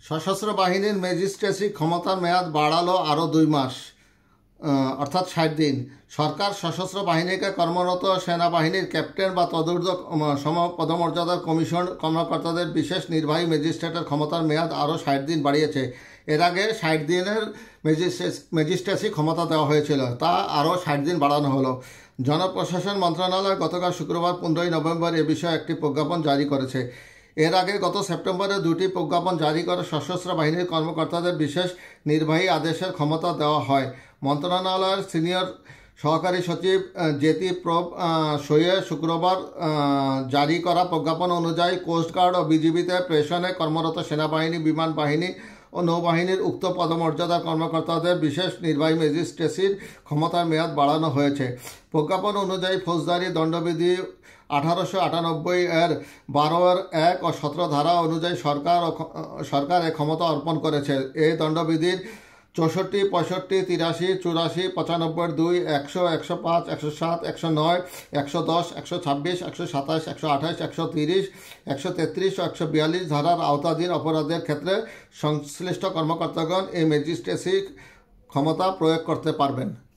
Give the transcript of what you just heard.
সশস্ত্র বাহিনীর ম্যাজিস্ট্রেসি ক্ষমতার মেয়াদ বাড়ালো আরও 2 মাস, অর্থাৎ 60 দিন। সরকার সশস্ত্র বাহিনীকে কর্মরত সেনাবাহিনীর ক্যাপ্টেন বা তদূর্ধ্ব সম পদমর্যাদার কমিশন কর্মকর্তাদের বিশেষ নির্বাহী ম্যাজিস্ট্রেটের ক্ষমতার মেয়াদ আরও 60 দিন বাড়িয়েছে। এর আগে 60 দিনের ম্যাজিস্ট্রেসি ক্ষমতা দেওয়া হয়েছিল, তা আরও 60 দিন বাড়ানো হলো। জনপ্রশাসন মন্ত্রণালয় গতকাল শুক্রবার 15 নভেম্বর এ বিষয়ে একটি প্রজ্ঞাপন জারি করেছে। এর আগে গত সেপ্টেম্বরে 2টি প্রজ্ঞাপন জারি করে সশস্ত্র বাহিনীর কর্মকর্তাদের বিশেষ নির্বাহী আদেশের ক্ষমতা দেওয়া হয়। মন্ত্রণালয়ের সিনিয়র সহকারী সচিব জেতি প্রব সইয়ে শুক্রবার জারি করা প্রজ্ঞাপন অনুযায়ী কোস্টগার্ড ও বিজিবিতে প্রেষণে কর্মরত সেনাবাহিনী, বিমান বাহিনী ও নৌবাহিনীর উক্ত পদমর্যাদার কর্মকর্তাদের বিশেষ নির্বাহী ম্যাজিস্ট্রেসির ক্ষমতার মেয়াদ বাড়ানো হয়েছে। প্রজ্ঞাপন অনুযায়ী ফৌজদারি দণ্ডবিধি 1898 এর 12(1) ও 17 ধারা অনুযায়ী সরকার এ ক্ষমতা অর্পণ করেছে। এই দণ্ডবিধির 64, 65, 83, 84, 95, 2, 100, 105, 107, 109, 110, 126, 127, 128, 130, 133 ও 142 ধারার আওতাধীন অপরাধের ক্ষেত্রে সংশ্লিষ্ট কর্মকর্তাগণ এই ম্যাজিস্ট্রেসি ক্ষমতা প্রয়োগ করতে পারবেন।